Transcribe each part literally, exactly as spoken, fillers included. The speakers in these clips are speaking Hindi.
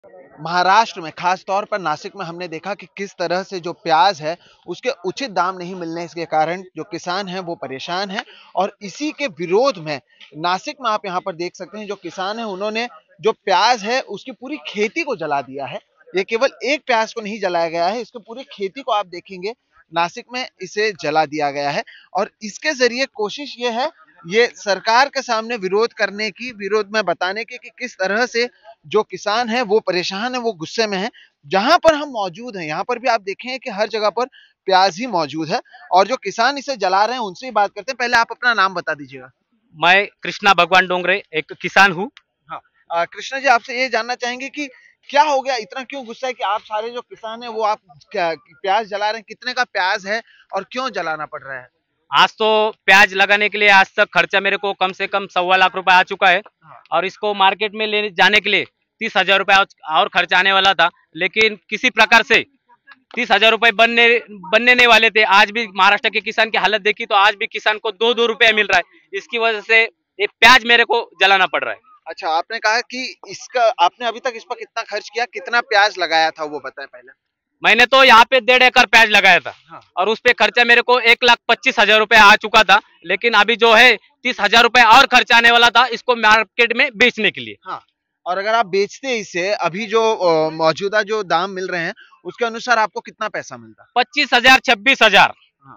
महाराष्ट्र में खास तौर पर नासिक में हमने देखा कि किस तरह से जो प्याज है उसके उचित दाम नहीं मिलने के कारण जो किसान हैं वो परेशान हैं। और इसी के विरोध में नासिक में आप यहाँ पर देख सकते हैं जो किसान हैं उन्होंने जो प्याज है उसकी पूरी खेती को जला दिया है। ये केवल एक प्याज को नहीं जलाया गया है, इसकी पूरी खेती को आप देखेंगे नासिक में इसे जला दिया गया है। और इसके जरिए कोशिश ये है ये सरकार के सामने विरोध करने की, विरोध में बताने की कि किस तरह से जो किसान है वो परेशान है, वो गुस्से में है। जहां पर हम मौजूद हैं यहाँ पर भी आप देखें कि हर जगह पर प्याज ही मौजूद है और जो किसान इसे जला रहे हैं उनसे ही बात करते हैं। पहले आप अपना नाम बता दीजिएगा। मैं कृष्णा भगवान डोंगरे एक किसान हूँ। हाँ, आ, कृष्णा जी आपसे ये जानना चाहेंगे कि क्या हो गया, इतना क्यों गुस्सा है कि आप सारे जो किसान है वो आप क्या प्याज जला रहे हैं? कितने का प्याज है और क्यों जलाना पड़ रहा है? आज तो प्याज लगाने के लिए आज तक खर्चा मेरे को कम से कम सवा लाख रुपए आ चुका है। हाँ। और इसको मार्केट में ले जाने के लिए तीस हजार रुपए और खर्चा आने वाला था, लेकिन किसी प्रकार से तीस हजार रुपए बनने बनने नहीं वाले थे। आज भी महाराष्ट्र के किसान की हालत देखी तो आज भी किसान को दो दो रुपए मिल रहा है। इसकी वजह से ये प्याज मेरे को जलाना पड़ रहा है। अच्छा, आपने कहा कि इसका आपने अभी तक इस पर कितना खर्च किया, कितना प्याज लगाया था वो बताएं पहले। मैंने तो यहाँ पे डेढ़ एकड़ प्याज लगाया था। हाँ। और उस पे खर्चा मेरे को एक लाख पच्चीस हजार रुपए आ चुका था, लेकिन अभी जो है तीस हजार रुपए और खर्चा आने वाला था इसको मार्केट में बेचने के लिए। हाँ। और अगर आप बेचते इसे अभी जो मौजूदा जो दाम मिल रहे हैं उसके अनुसार आपको कितना पैसा मिलता? पच्चीस हजार छब्बीस हजार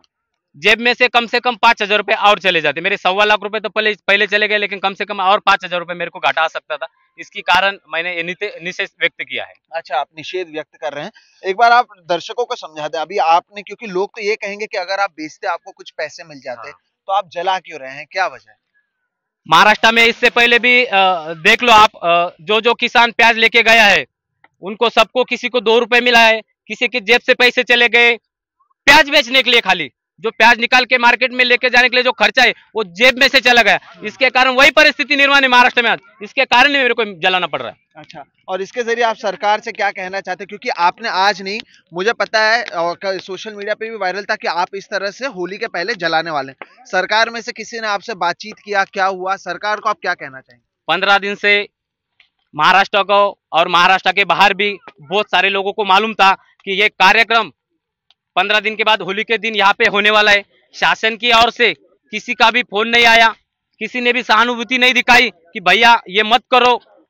जेब में से कम से कम पांच हजार रुपए और चले जाते। मेरे सवा लाख रुपए तो पहले पहले चले गए, लेकिन कम से कम और पांच हजार रुपए मेरे को घाटा आ सकता था। इसके कारण मैंने निषेध व्यक्त किया है। अच्छा, आप निषेध व्यक्त कर रहे हैं। एक बार आप दर्शकों को समझा दें अभी आपने, क्योंकि लोग तो ये कहेंगे कि अगर आप बेचते आपको कुछ पैसे मिल जाते। हाँ। तो आप जला क्यों रहे हैं, क्या वजह है? महाराष्ट्र में इससे पहले भी आ, देख लो आप, आ, जो जो किसान प्याज लेके गया है उनको सबको किसी को दो रुपए मिला है, किसी की जेब से पैसे चले गए प्याज बेचने के लिए। खाली जो प्याज निकाल के मार्केट में लेके जाने के लिए जो खर्चा है वो जेब में से चला गया। इसके कारण वही परिस्थिति निर्माण है महाराष्ट्र में आज। इसके कारण ही मेरे को जलाना पड़ रहा है। अच्छा, और इसके जरिए आप सरकार से क्या कहना चाहते हैं? क्योंकि आपने आज नहीं, मुझे पता है और सोशल मीडिया पे भी वायरल था कि आप इस तरह से होली के पहले जलाने वाले हैं। सरकार में से किसी ने आपसे बातचीत किया, क्या हुआ? सरकार को आप क्या कहना चाहेंगे? पंद्रह दिन से महाराष्ट्र को और महाराष्ट्र के बाहर भी बहुत सारे लोगों को मालूम था कि ये कार्यक्रम पंद्रह दिन के बाद होली के दिन यहाँ पे होने वाला है। शासन की ओर से किसी का भी फोन नहीं आया, किसी ने भी सहानुभूति नहीं दिखाई कि भैया ये मत करो,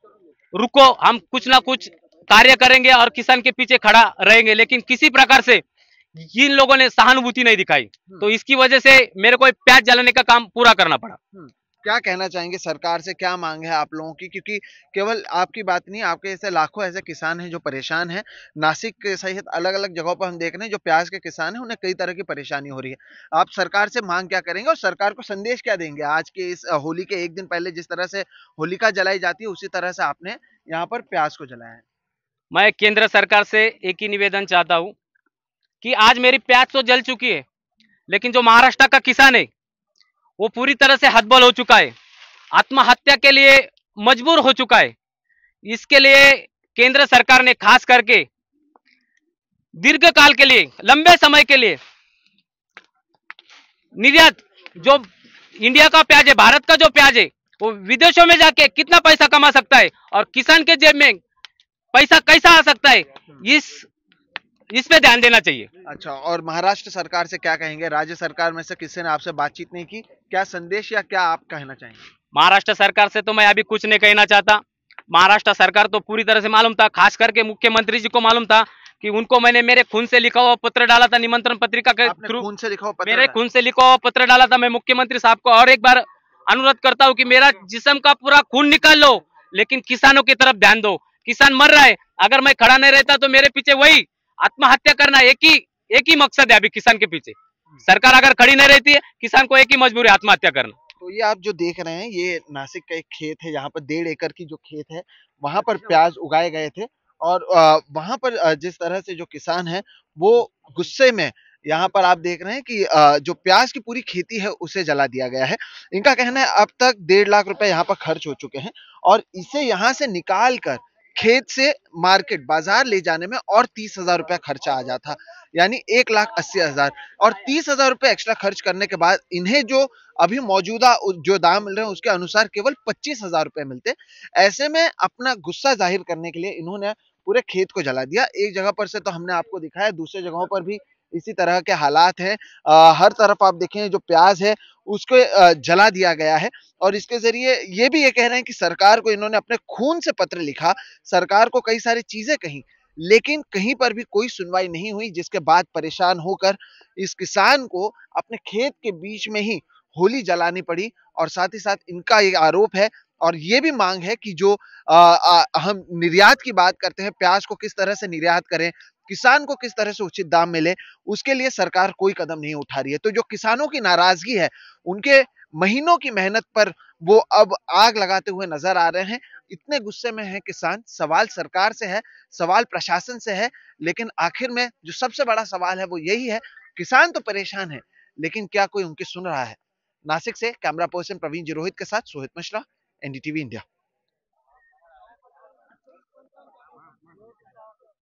रुको, हम कुछ ना कुछ कार्य करेंगे और किसान के पीछे खड़ा रहेंगे। लेकिन किसी प्रकार से इन लोगों ने सहानुभूति नहीं दिखाई, तो इसकी वजह से मेरे को प्याज जलाने का काम पूरा करना पड़ा। क्या कहना चाहेंगे सरकार से, क्या मांग है आप लोगों की? क्योंकि केवल आपकी बात नहीं, आपके ऐसे लाखों ऐसे किसान हैं जो परेशान हैं। नासिक के सहित अलग अलग जगहों पर हम देख रहे हैं जो प्याज के किसान हैं उन्हें कई तरह की परेशानी हो रही है। आप सरकार से मांग क्या करेंगे और सरकार को संदेश क्या देंगे आज के इस होली के एक दिन पहले? जिस तरह से होलिका जलाई जाती है उसी तरह से आपने यहाँ पर प्याज को जलाया है। मैं केंद्र सरकार से एक ही निवेदन चाहता हूँ कि आज मेरी प्याज तो जल चुकी है, लेकिन जो महाराष्ट्र का किसान है वो पूरी तरह से हतबल हो चुका है, आत्महत्या के लिए मजबूर हो चुका है। इसके लिए केंद्र सरकार ने खास करके दीर्घ काल के लिए, लंबे समय के लिए निर्यात, जो इंडिया का प्याज है, भारत का जो प्याज है वो विदेशों में जाके कितना पैसा कमा सकता है और किसान के जेब में पैसा कैसा आ सकता है, इस इस पे ध्यान देना चाहिए। अच्छा, और महाराष्ट्र सरकार से क्या कहेंगे? राज्य सरकार में से किसी ने आपसे बातचीत नहीं की? क्या संदेश या क्या आप कहना चाहेंगे? महाराष्ट्र सरकार से तो मैं अभी कुछ नहीं कहना चाहता। महाराष्ट्र सरकार तो पूरी तरह से मालूम था, खास करके मुख्यमंत्री जी को मालूम था कि उनको मैंने मेरे खून से लिखा हुआ पत्र डाला था, निमंत्रण पत्रिका के थ्रू। खून से लिखा हुआ पत्र? मेरे खून से लिखा हुआ पत्र डाला था। मैं मुख्यमंत्री साहब को और एक बार अनुरोध करता हूँ कि मेरा जिस्म का पूरा खून निकाल लो, लेकिन किसानों की तरफ ध्यान दो। किसान मर रहा है, अगर मैं खड़ा नहीं रहता तो मेरे पीछे वही आत्महत्या करना, एक ही एक ही मकसद है अभी किसान के पीछे। सरकार अगर खड़ी नहीं रहती है, किसान को एक ही मजबूरी है, आत्महत्या करना। तो ये आप जो देख रहे हैं ये नासिक का एक खेत है, यहाँ पर डेढ़ एकड़ की जो खेत है वहां पर प्याज उगाए गए थे और वहां पर जिस तरह से जो किसान है वो गुस्से में, यहाँ पर आप देख रहे हैं कि जो प्याज की पूरी खेती है उसे जला दिया गया है। इनका कहना है अब तक डेढ़ लाख रुपए यहाँ पर खर्च हो चुके हैं और इसे यहाँ से निकाल कर खेत से मार्केट बाजार ले जाने में और तीस हजार रुपया खर्चा आ जाता, यानी एक लाख अस्सी हजार। और तीस हजार रुपये एक्स्ट्रा खर्च करने के बाद इन्हें जो अभी मौजूदा जो दाम मिल रहे हैं उसके अनुसार केवल पच्चीस हजार रुपये मिलते। ऐसे में अपना गुस्सा जाहिर करने के लिए इन्होंने पूरे खेत को जला दिया। एक जगह पर से तो हमने आपको दिखाया, दूसरे जगहों पर भी इसी तरह के हालात हैं। आ, हर तरफ आप देखें जो प्याज है उसको आ, जला दिया गया है। और इसके जरिए ये भी ये कह रहे हैं कि सरकार को इन्होंने अपने खून से पत्र लिखा, सरकार को कई सारी चीजें कही, लेकिन कहीं पर भी कोई सुनवाई नहीं हुई, जिसके बाद परेशान होकर इस किसान को अपने खेत के बीच में ही होली जलानी पड़ी। और साथ ही साथ इनका ये आरोप है और ये भी मांग है कि जो आ, आ, हम निर्यात की बात करते हैं, प्याज को किस तरह से निर्यात करें, किसान को किस तरह से उचित दाम मिले, उसके लिए सरकार कोई कदम नहीं उठा रही है। तो जो किसानों की नाराजगी है, उनके महीनों की मेहनत पर वो अब आग लगाते हुए नजर आ रहे हैं। इतने गुस्से में है किसान। सवाल सरकार से है, सवाल प्रशासन से है, लेकिन आखिर में जो सबसे बड़ा सवाल है वो यही है, किसान तो परेशान है लेकिन क्या कोई उनकी सुन रहा है। नासिक से कैमरा पर्सन प्रवीण जिरोहित के साथ सोहित मिश्रा, एनडीटीवी इंडिया।